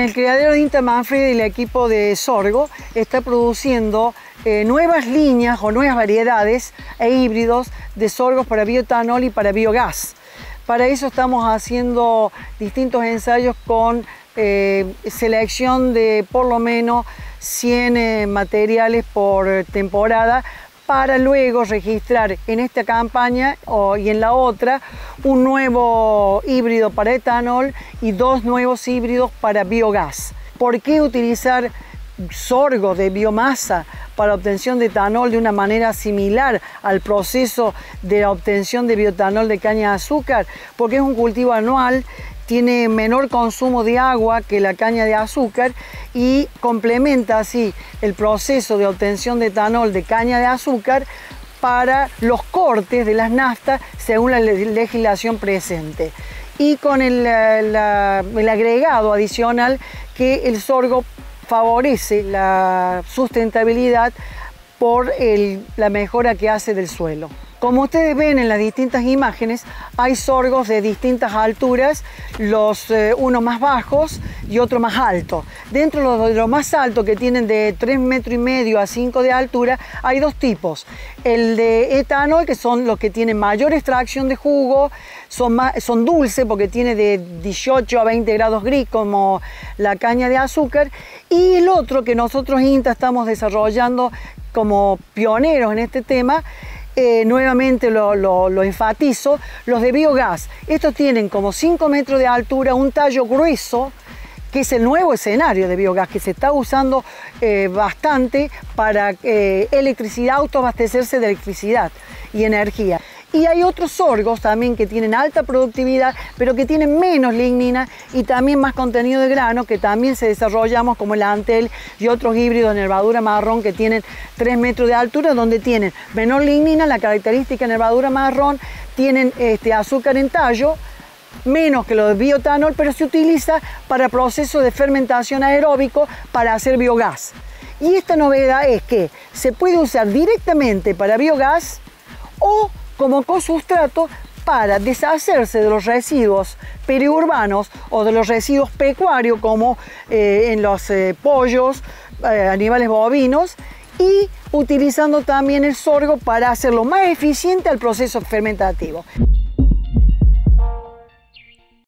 el criadero de INTA Manfredi, el equipo de sorgo está produciendo nuevas líneas o nuevas variedades e híbridos de sorgos para bioetanol y para biogás. Para eso estamos haciendo distintos ensayos con selección de por lo menos 100 materiales por temporada, para luego registrar en esta campaña y en la otra un nuevo híbrido para etanol y 2 nuevos híbridos para biogás. ¿Por qué utilizar sorgo de biomasa para obtención de etanol de una manera similar al proceso de obtención de bioetanol de caña de azúcar? Porque es un cultivo anual, tiene menor consumo de agua que la caña de azúcar y complementa así el proceso de obtención de etanol de caña de azúcar para los cortes de las naftas según la legislación presente. Y con el agregado adicional que el sorgo favorece la sustentabilidad por la mejora que hace del suelo. Como ustedes ven en las distintas imágenes, hay sorgos de distintas alturas, unos más bajos y otros más altos. Dentro de los más altos, que tienen de 3,5 metros a 5 de altura, hay 2 tipos. El de etanol, que son los que tienen mayor extracción de jugo, son dulces porque tiene de 18 a 20 grados gris como la caña de azúcar. Y el otro que nosotros INTA estamos desarrollando como pioneros en este tema, nuevamente lo enfatizo, los de biogás. Estos tienen como 5 metros de altura, un tallo grueso, que es el nuevo escenario de biogás, que se está usando bastante para electricidad, autoabastecerse de electricidad y energía. Y hay otros sorgos también que tienen alta productividad, pero que tienen menos lignina y también más contenido de grano, que también se desarrollamos, como el Antel y otros híbridos de nervadura marrón que tienen 3 metros de altura, donde tienen menor lignina, la característica de nervadura marrón, tienen azúcar en tallo, menos que lo de bioetanol, pero se utiliza para procesos de fermentación aeróbico para hacer biogás. Y esta novedad es que se puede usar directamente para biogás o como cosustrato para deshacerse de los residuos periurbanos o de los residuos pecuarios, como en los pollos, animales bovinos, y utilizando también el sorgo para hacerlo más eficiente al proceso fermentativo.